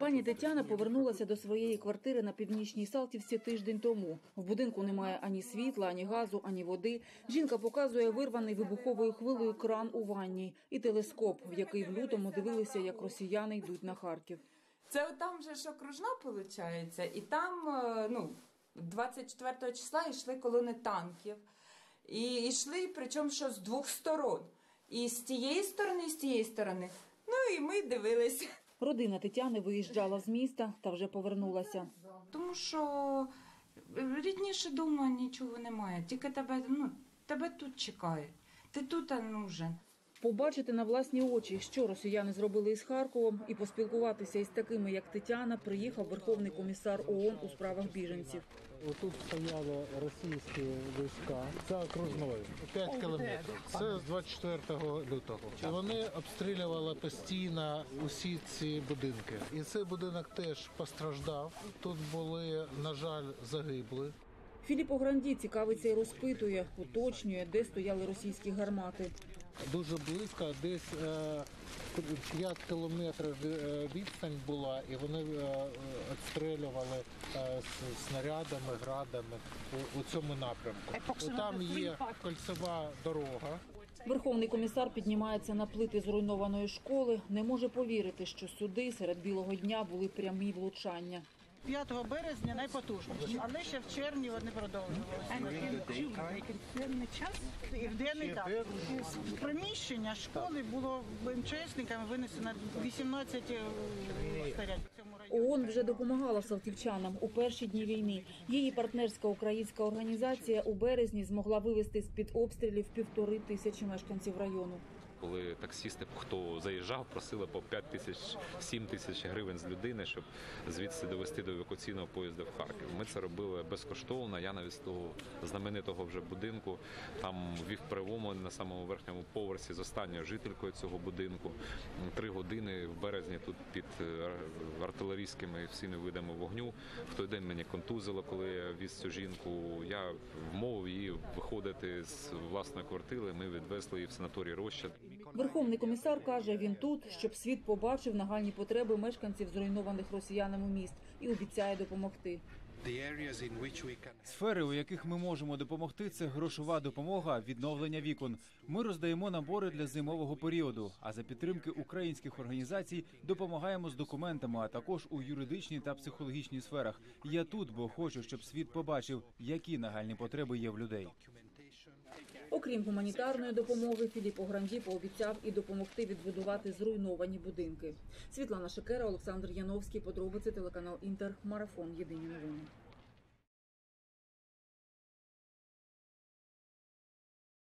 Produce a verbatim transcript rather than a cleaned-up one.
Пані Тетяна повернулася до своєї квартири на Північній Салтівці тиждень тому. В будинку немає ані світла, ані газу, ані води. Жінка показує вирваний вибуховою хвилею кран у ванній і телескоп, в який в лютому дивилися, як росіяни йдуть на Харків. Це там же ж окружна, виходить, і там, ну, двадцять четвертого числа йшли колони танків. І йшли, причому, що з двох сторон. І з тієї сторони, і з тієї сторони. Ну, і ми дивилися. Родина Тетяни виїжджала з міста та вже повернулася. Тому що рідніше дома нічого немає. Тільки тебе, ну, тебе тут чекають. Ти тут нужен. Побачити на власні очі, що росіяни зробили із Харковом, і поспілкуватися із такими, як Тетяна, приїхав Верховний комісар ООН у справах біженців. Отут стояли російські війська, це окружною, п'ять кілометрів. Це з двадцять четвертого лютого. І вони обстрілювали постійно усі ці будинки. І цей будинок теж постраждав. Тут були, на жаль, загибли. Філіп Огранді цікавиться і розпитує, уточнює, де стояли російські гармати. Дуже близько, десь п'ять кілометрів відстань була, і вони обстрілювали снарядами, градами у цьому напрямку. Там є кольцева дорога. Верховний комісар піднімається на плити зруйнованої школи, не може повірити, що сюди серед білого дня були прямі влучання. п'ятого березня найпотужніше, але ще в червні вони продовжувалися. І в денний так. З приміщення школи було МЧСниками винесено вісімнадцять снарядів в цьому районі. ООН вже допомагала салтівчанам у перші дні війни. Її партнерська українська організація у березні змогла вивезти з-під обстрілів півтори тисячі мешканців району. Коли таксісти, хто заїжджав, просили по п'ять тисяч, сім тисяч гривень з людини, щоб звідси довести до евакуаційного поїзду в Харків. Ми це робили безкоштовно. Я навіть з того знаменитого вже будинку там вів перелому на самому верхньому поверсі з останньою жителькою цього будинку. Три години в березні тут під артилерійськими всіми видами вогню. В той день мені контузило, коли я віз цю жінку. Я вмовив її виходити з власної квартири. Ми відвезли її в санаторій Роща. Верховний комісар каже, він тут, щоб світ побачив нагальні потреби мешканців зруйнованих росіянами міст і обіцяє допомогти. Сфери, у яких ми можемо допомогти, це грошова допомога, відновлення вікон. Ми роздаємо набори для зимового періоду, а за підтримки українських організацій допомагаємо з документами, а також у юридичній та психологічній сферах. Я тут, бо хочу, щоб світ побачив, які нагальні потреби є в людей. Окрім гуманітарної допомоги, Філіп Огранді пообіцяв і допомогти відбудувати зруйновані будинки. Світлана Шекера, Олександр Яновський, подробиці, телеканал Інтер, Марафон, єдині новини.